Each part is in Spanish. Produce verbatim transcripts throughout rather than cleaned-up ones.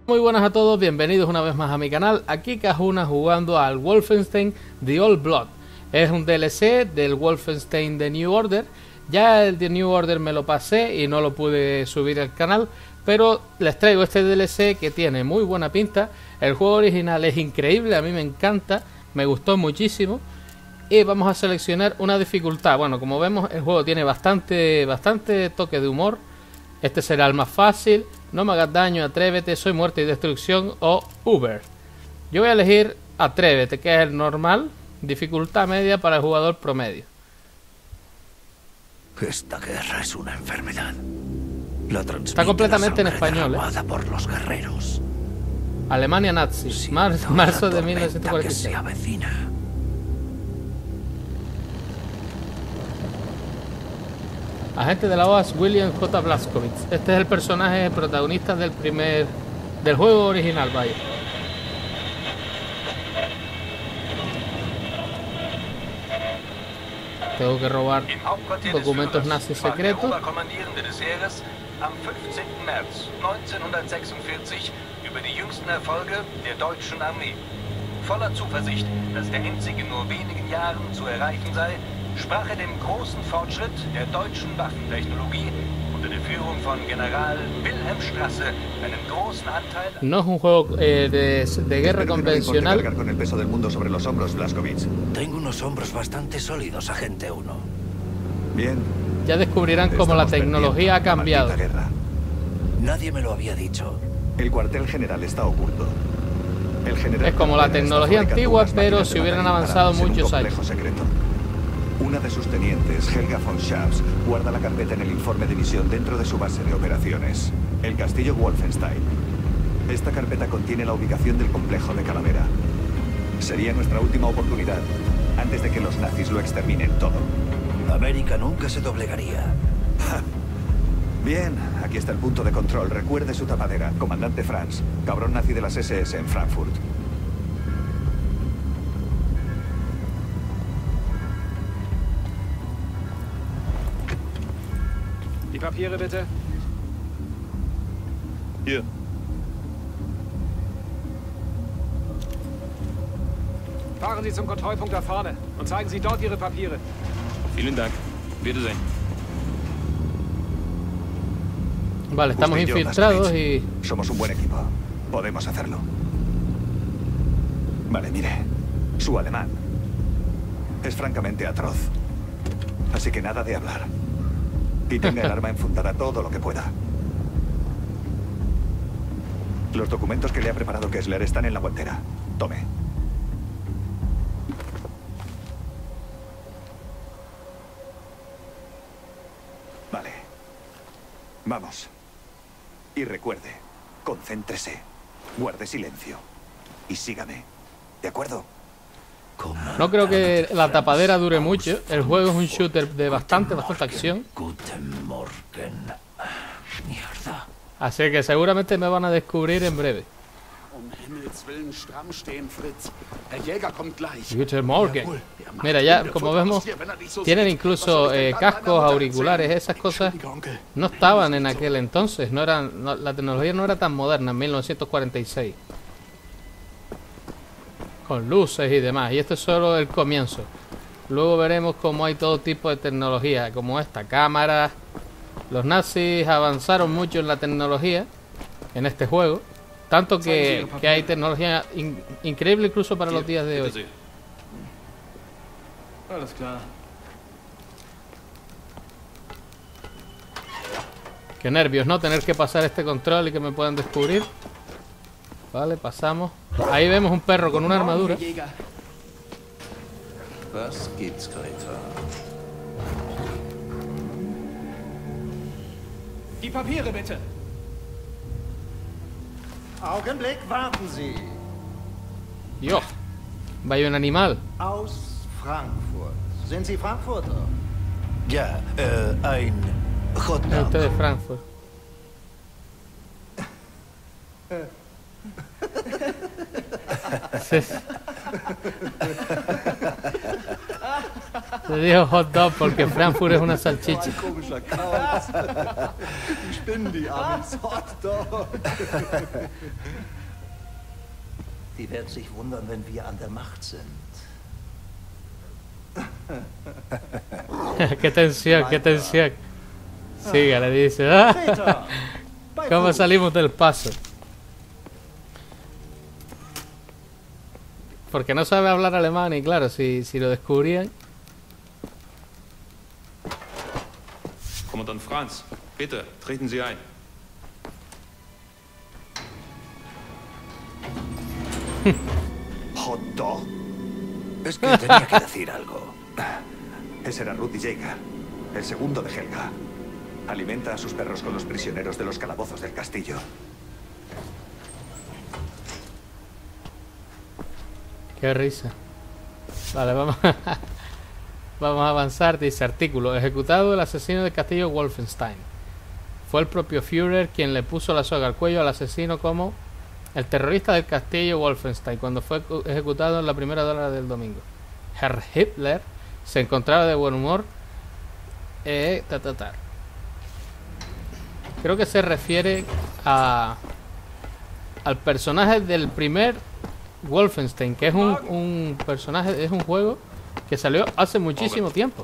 Muy buenas a todos, bienvenidos una vez más a mi canal. Aquí Cajuna jugando al Wolfenstein The Old Blood. Es un D L C del Wolfenstein The New Order. Ya el The New Order me lo pasé y no lo pude subir al canal, pero les traigo este D L C que tiene muy buena pinta. El juego original es increíble, a mí me encanta, me gustó muchísimo. Y vamos a seleccionar una dificultad. Bueno, como vemos el juego tiene bastante, bastante toque de humor. Este será el más fácil. No me hagas daño, atrévete, soy muerte y destrucción o Uber. Yo voy a elegir atrévete, que es el normal. Dificultad media para el jugador promedio. Esta guerra es una enfermedad. La Está completamente en español, ¿eh? por los guerreros. Alemania nazi, Sí, Mar marzo de la mil novecientos cuarenta y tormenta que seis. se avecina. Agente de la O A S William J. Blazkowicz. Este es el personaje protagonista del primer del juego original, vaya. Tengo que robar documentos nazis secretos. Am fünfzehnten März neunzehnhundertsechsundvierzig über die jüngsten Erfolge der deutschen Armee. Voller Zuversicht, dass der Endzug in nur wenigen Jahren zu erreichen sei, sprach er dem großen Fortschritt der deutschen Waffentechnologie unter der Führung von General Wilhelm Strasse einen großen Anteil. No es un juego eh, de, de guerra convencional. Cargar con el peso del mundo sobre los hombros, Blazkowicz. Tengo unos hombros bastante sólidos, agente uno. Bien. Ya descubrirán cómo la tecnología ha cambiado. Guerra. Nadie me lo había dicho. El cuartel general está oculto. El general Es como la está tecnología fabricando antigua, unas pero máquinas si de hubieran matar avanzado imparables en un muchos complejo años. secreto. Una de sus tenientes, Helga von Schaps, guarda la carpeta en el informe de misión dentro de su base de operaciones, el castillo Wolfenstein. Esta carpeta contiene la ubicación del complejo de Calavera. Sería nuestra última oportunidad, antes de que los nazis lo exterminen todo. América nunca se doblegaría. Bien, aquí está el punto de control. Recuerde su tapadera, comandante Franz, cabrón nazi de las S S en Frankfurt. Die Papiere bitte. Hier. Fahren Sie zum Kontrollpunkt da vorne und zeigen Sie dort Ihre Papiere. Vielen Dank. Wiedersehen. Vale, estamos Usted y yo, infiltrados y... Blazkowicz, somos un buen equipo. Podemos hacerlo. Vale, mire. Su alemán es francamente atroz. Así que nada de hablar. Y tenga el arma enfundada todo lo que pueda. Los documentos que le ha preparado Kessler están en la guantera. Tome. Vale. Vamos. Y recuerde, concéntrese, guarde silencio y sígame. ¿De acuerdo? No creo que la tapadera dure mucho. El juego es un shooter de bastante, bastante acción. Guten Morgen. Mierda. Así que seguramente me van a descubrir en breve. Um Himmels Willen stramm stehen, Fritz. Der Jäger kommt gleich. Guten Morgen. Mira, ya como vemos, tienen incluso eh, cascos, auriculares, esas cosas no estaban en aquel entonces. No eran, no, la tecnología no era tan moderna en mil novecientos cuarenta y seis. Con luces y demás. Y esto es solo el comienzo. Luego veremos cómo hay todo tipo de tecnología, como esta cámara. Los nazis avanzaron mucho en la tecnología en este juego. Tanto que, que hay tecnología in, increíble incluso para los días de hoy. Alles klar. Qué nervios, ¿no? Tener que pasar este control y que me puedan descubrir. Vale, pasamos. Ahí vemos un perro con una armadura. Was gibt's, Greta? Die Papiere bitte. Augenblick, warten Sie. Dios, vaya un animal. Aus Frankfurt. Sind Sie Frankfurter? Ya, eh, ein Hot Es Dog. usted de Frankfurt. Sí. Le dijo hot dog porque Frankfurt es una salchicha. Komischer Kauz. Die spinnen die Amis. Hot dog. Die werden sich wundern, wenn wir an der Macht sind. Qué tensión, qué tensión. Siga, le dice. ¿Ah? ¿Cómo salimos del paso? Porque no sabe hablar alemán y claro, si, si lo descubrían. Kommandant Franz, bitte, treten Sie ein. Hot dog. Es que tenía que decir algo. Ese era Rudi Jaeger, el segundo de Helga. Alimenta a sus perros con los prisioneros de los calabozos del castillo. Qué risa. Vale, vamos a, vamos a avanzar. Dice artículo. Ejecutado el asesino del castillo Wolfenstein. Fue el propio Führer quien le puso la soga al cuello al asesino como el terrorista del castillo Wolfenstein cuando fue ejecutado en la primera hora del domingo. Herr Hitler se encontraba de buen humor. Eh, ta, ta, ta. Creo que se refiere a al personaje del primer Wolfenstein, que es un, un personaje, es un juego que salió hace muchísimo tiempo.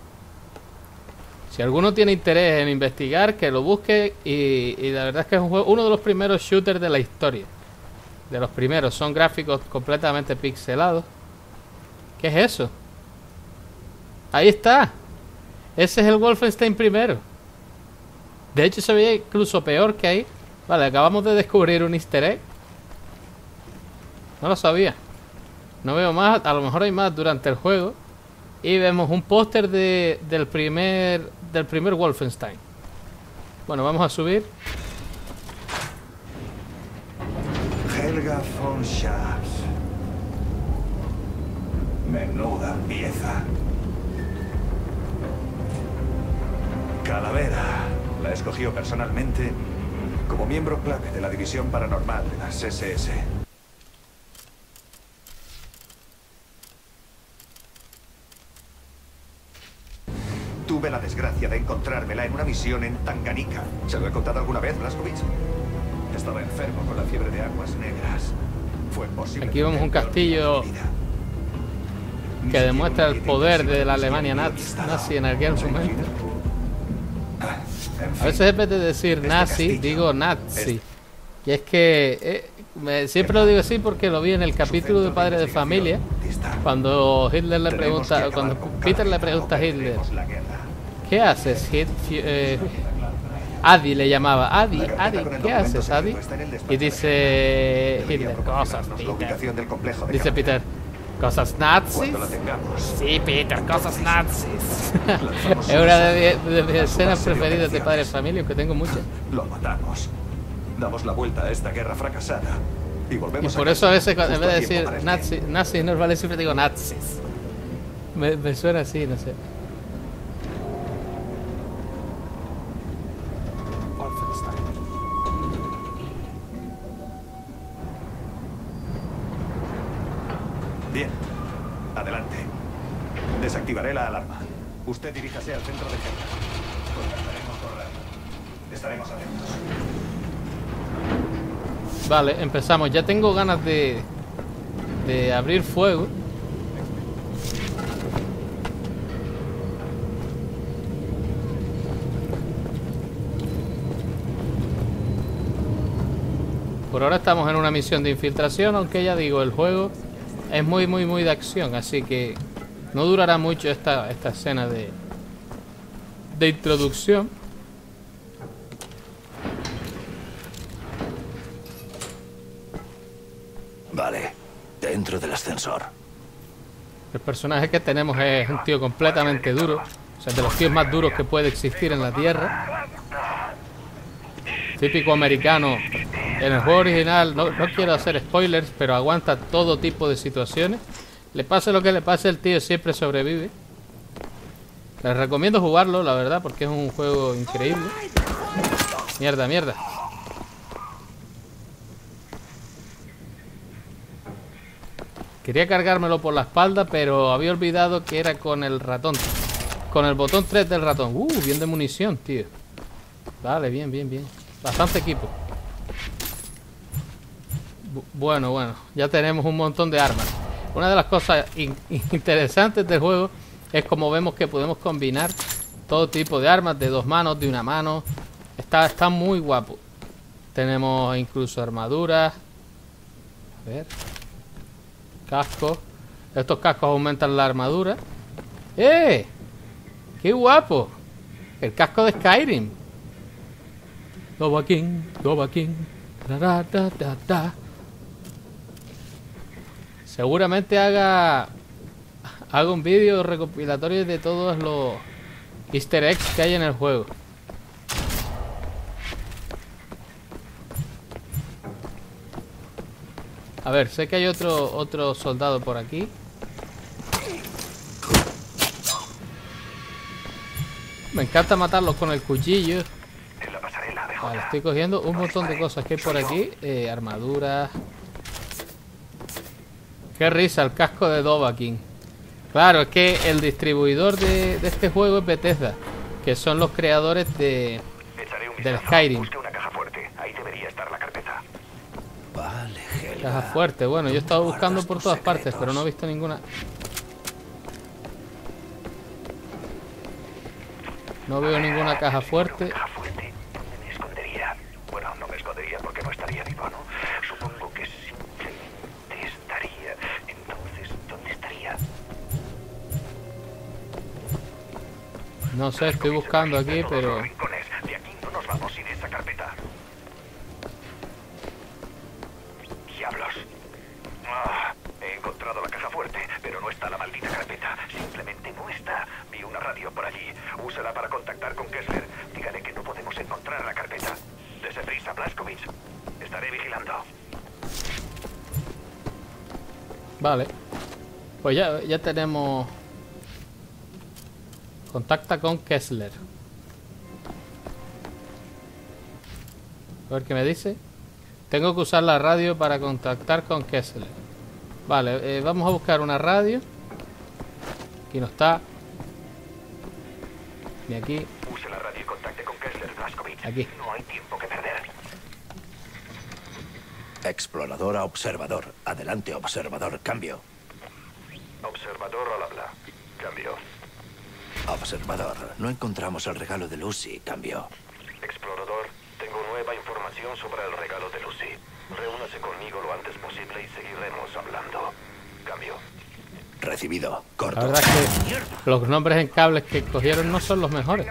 Si alguno tiene interés en investigar, que lo busque. Y, y la verdad es que es un juego, uno de los primeros shooters de la historia. De los primeros, son gráficos completamente pixelados. ¿Qué es eso? Ahí está. Ese es el Wolfenstein primero. De hecho se veía incluso peor que ahí. Vale, acabamos de descubrir un easter egg. No lo sabía. No veo más, a lo mejor hay más durante el juego. Y vemos un póster de, del primer del primer Wolfenstein. Bueno, vamos a subir. Helga von Schaas. Menuda pieza. Calavera. La escogió personalmente como miembro clave de la división paranormal de las S S. Tuve la desgracia de encontrármela en una misión en Tanganica. ¿Se lo he contado alguna vez, Blazkowicz? Estaba enfermo con la fiebre de aguas negras. Fue posible. Aquí vemos un castillo que demuestra el poder de la Alemania nazi en aquel momento. A veces en vez de decir nazi, digo nazi. Y es que eh, me, siempre lo digo así porque lo vi en el capítulo de Padre de Familia. Cuando Hitler le pregunta, cuando Peter le pregunta a Hitler, ¿qué haces, Hit? Eh, Adi le llamaba, Adi, Adi, ¿qué haces, Adi? Y dice Hitler, cosas, Peter. Dice Peter, ¿cosas nazis? Sí, Peter, cosas nazis. Es una de, de, de mis escenas preferidas de Padre de Familia, que tengo muchas. Lo matamos. Damos la vuelta a esta guerra fracasada. Y volvemos y por a eso a veces, en vez de decir nazi, nazi no vale, siempre digo nazis. Me, me suena así, no sé. Bien, adelante. Desactivaré la alarma. Usted diríjase al centro de Helga. Contactaremos por radio. Estaremos atentos. Vale, empezamos. Ya tengo ganas de de abrir fuego. Por ahora estamos en una misión de infiltración, aunque ya digo, el juego es muy muy muy de acción, así que no durará mucho esta, esta escena de de introducción. Vale, dentro del ascensor. El personaje que tenemos es un tío completamente duro, o sea, de los tíos más duros que puede existir en la Tierra. Típico americano. En el juego original, no, no quiero hacer spoilers, pero aguanta todo tipo de situaciones. Le pase lo que le pase, el tío siempre sobrevive. Les recomiendo jugarlo, la verdad, porque es un juego increíble. Mierda, mierda. Quería cargármelo por la espalda, pero había olvidado que era con el ratón. Con el botón tres del ratón. Uh, bien de munición, tío. Vale, bien, bien, bien. Bastante equipo. Bu bueno, bueno. Ya tenemos un montón de armas. Una de las cosas in interesantes del juego es como vemos que podemos combinar todo tipo de armas, de dos manos, de una mano. Está, está muy guapo. Tenemos incluso armaduras. A ver. Cascos. Estos cascos aumentan la armadura. ¡Eh! ¡Qué guapo! El casco de Skyrim. Dovahkiin, Dovahkiin. Da, da, da, da, da. Seguramente haga haga un vídeo recopilatorio de todos los easter eggs que hay en el juego. A ver, sé que hay otro otro soldado por aquí. Me encanta matarlos con el cuchillo. Vale, estoy cogiendo un montón de cosas que hay por aquí. Eh, armaduras. Qué risa, el casco de Dovahkiin. Claro, es que el distribuidor de, de este juego es Bethesda, que son los creadores de del Skyrim. Vale, Helga. Caja fuerte, bueno, yo he estado buscando por todas partes, pero no he visto ninguna. No veo ninguna caja fuerte. Caja fuerte. ¿Dónde me escondería? Bueno, no me escondería porque no estaría vivo, ¿no? Supongo que simplemente estaría. Entonces, ¿dónde estaría? No sé, estoy buscando aquí, pero... De aquí no nos vamos sin esa carpeta. Diablos. Ah, he encontrado la caja fuerte, pero no está la maldita carpeta. Simplemente no está. Vi una radio por allí. Úsala para contactar con Kessler. Dígale que no podemos encontrar la carpeta. Dese prisa, Blazkowicz. Estaré vigilando. Vale. Pues ya, ya tenemos... Contacta con Kessler. A ver qué me dice. Tengo que usar la radio para contactar con Kessler. Vale, eh, vamos a buscar una radio. Aquí no está. Y aquí. Use la radio y contacte con Kessler, Blazkowicz. Aquí. No hay tiempo que perder. Explorador a observador. Adelante, observador. Cambio. Observador al habla. Cambio. Observador. No encontramos el regalo de Lucy. Cambio. Explorador, tengo nueva información sobre el regalo de Lucy. Reúnase conmigo lo antes posible y seguiremos hablando. Cambio. Recibido. La Corto. verdad es que los nombres en cables que cogieron no son los mejores.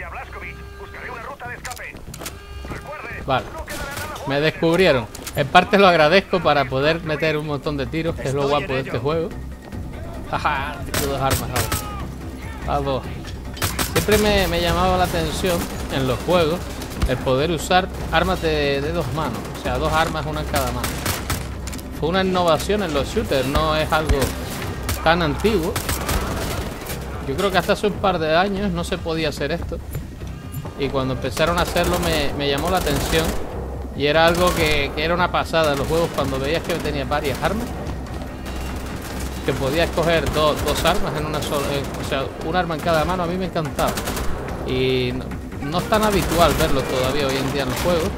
Vale. Me descubrieron. En parte lo agradezco para poder meter un montón de tiros, que es lo guapo de este juego. Jaja, tengo dos armas ahora. Vamos. Siempre me, me llamaba la atención en los juegos el poder usar armas de, de dos manos. O sea, dos armas, una en cada mano. Fue una innovación en los shooters, no es algo tan antiguo. Yo creo que hasta hace un par de años no se podía hacer esto. Y cuando empezaron a hacerlo me, me llamó la atención. Y era algo que, que era una pasada en los juegos cuando veías que tenía varias armas. Que podías coger do, dos armas en una sola, eh, o sea, un arma en cada mano. A mí me encantaba. Y no, no es tan habitual verlo todavía hoy en día en los juegos.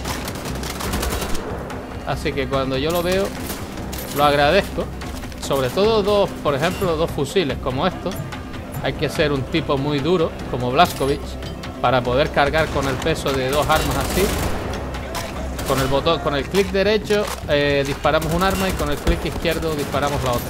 Así que cuando yo lo veo, lo agradezco. Sobre todo dos, por ejemplo, dos fusiles como estos. Hay que ser un tipo muy duro, como Blazkowicz, para poder cargar con el peso de dos armas así. Con el botón, con el clic derecho eh, disparamos un arma y con el clic izquierdo disparamos la otra.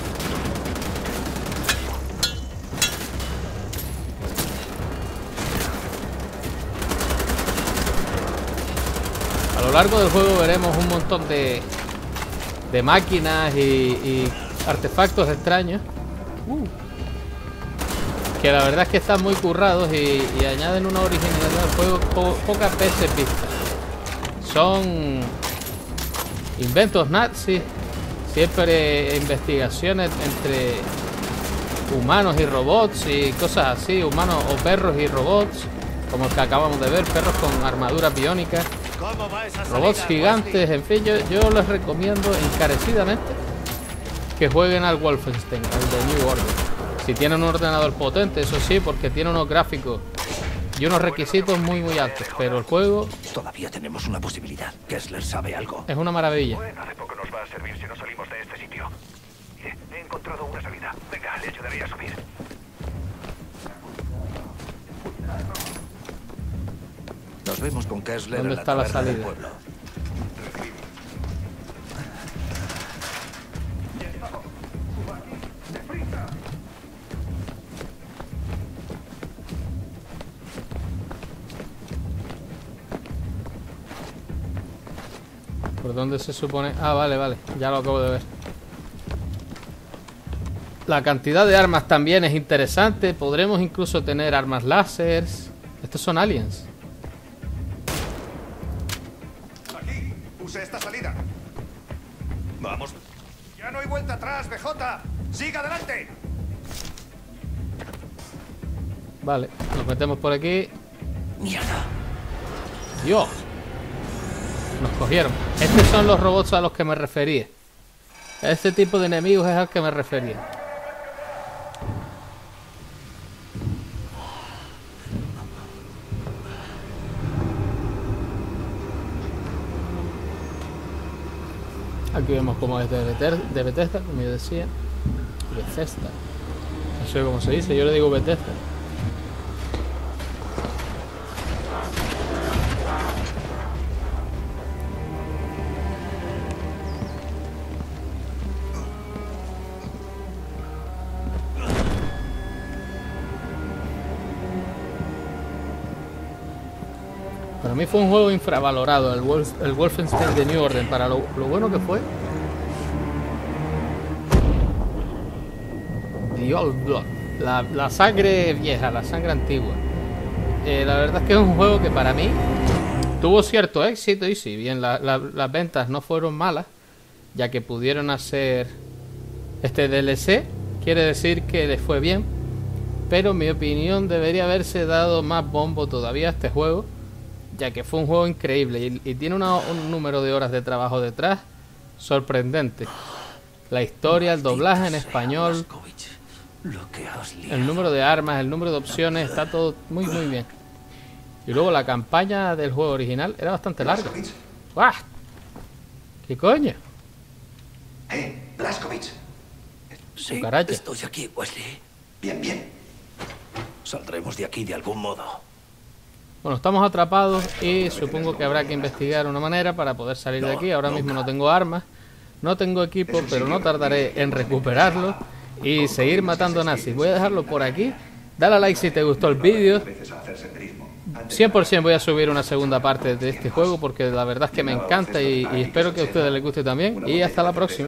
A lo largo del juego veremos un montón de, de máquinas y, y artefactos extraños. Uh, que la verdad es que están muy currados y, y añaden una originalidad al juego po pocas veces vista. Son inventos nazis, siempre investigaciones entre humanos y robots y cosas así, humanos o perros y robots, como el que acabamos de ver, perros con armaduras biónicas, robots gigantes, en fin, yo, yo les recomiendo encarecidamente que jueguen al Wolfenstein, al de New Order. Si tienen un ordenador potente, eso sí, porque tiene unos gráficos y unos requisitos muy muy altos, pero el juego todavía tenemos una posibilidad. Kessler sabe algo. Es una maravilla. Bueno, de poco nos va a servir si no salimos de este sitio. Mire, he encontrado una salida. Venga, le ayudaré a subir. Nos vemos con Kessler ¿Dónde en la está la taberna del salida? pueblo. ¿Por dónde se supone? Ah, vale, vale, ya lo acabo de ver. La cantidad de armas también es interesante. Podremos incluso tener armas láseres. Estos son aliens. Aquí, use esta salida. Vamos. Ya no hay vuelta atrás, B J. ¡Siga adelante! Vale, nos metemos por aquí. Mierda. Dios. Nos cogieron. Estos son los robots a los que me refería. Este tipo de enemigos es al que me refería. Aquí vemos cómo es de Bethesda, de Bethesda, como yo decía. Bethesda. No sé cómo se dice, yo le digo Bethesda. Para mí fue un juego infravalorado, el, Wolf, el Wolfenstein de New Order, para lo, lo bueno que fue. The Old Blood, la, la sangre vieja, la sangre antigua. Eh, la verdad es que es un juego que para mí tuvo cierto éxito y si bien la, la, las ventas no fueron malas, ya que pudieron hacer este D L C, quiere decir que les fue bien, pero en mi opinión debería haberse dado más bombo todavía a este juego, ya que fue un juego increíble y, y tiene una, un número de horas de trabajo detrás sorprendente. La historia, el doblaje en español, el número de armas, el número de opciones, está todo muy muy bien. Y luego la campaña del juego original era bastante larga. ¡Guau! ¿Qué coño? ¡Eh, Blazkowicz! Sí, Cucaracha. estoy aquí, Wesley. Bien, bien. Saldremos de aquí de algún modo. Bueno, estamos atrapados y supongo que habrá que investigar una manera para poder salir de aquí. Ahora mismo no tengo armas, no tengo equipo, pero no tardaré en recuperarlo y seguir matando nazis. Voy a dejarlo por aquí. Dale a like si te gustó el vídeo. cien por cien voy a subir una segunda parte de este juego porque la verdad es que me encanta y, y espero que a ustedes les guste también. Y hasta la próxima.